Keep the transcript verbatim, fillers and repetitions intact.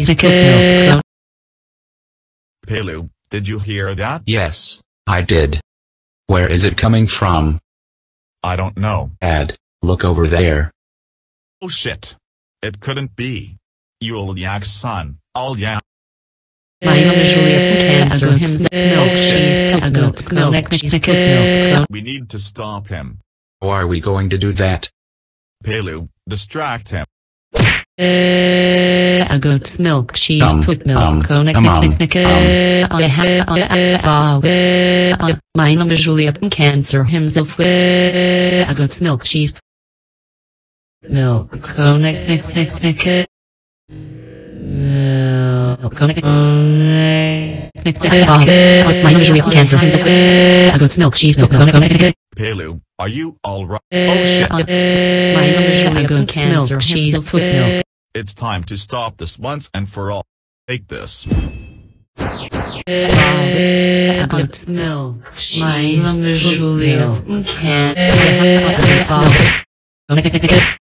cheese, put milk. Caillou, did you hear that? Yes, I did. Where is it coming from? I don't know. Dad, look over there. Oh shit. It couldn't be. Uolliap's son, Uolliap. My name is Uolliap, cancer, him's milk, cheese, put goat's milk, cheese, put milk. We need to stop him. How are we going to do that? Caillou, distract him. A goat's milk, cheese, Um, put milk, um, on um, um, my name is Uolliap, cancer, himself, a goat's milk, cheese, milk, on milk, my name is Uolliap, cancer, himself, a goat's milk, cheese, milk, Caillou, are you alright? Oh shit. my name is Uolliap, cancer, cheese, put milk. It's time to stop this once and for all. Take this. A goat's milk, cheese, Uolliap, cancer,